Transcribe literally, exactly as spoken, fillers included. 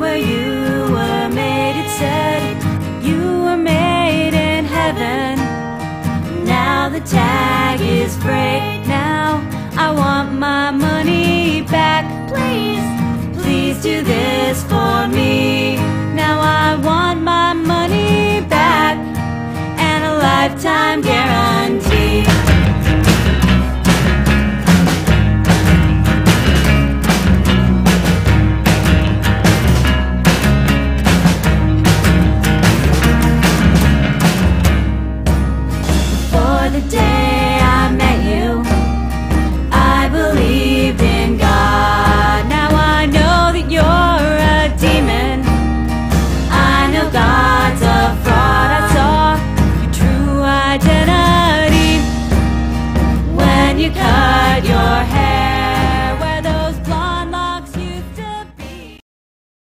where you were made, it said you were made in heaven. Now the tag is frayed. Now I want my money back. Please, please do this for me. Now I want my money back and a lifetime guarantee. For the day I met you, I believed in God. Now I know that you're a demon. I know God's a fraud. I saw your true identity when you cut your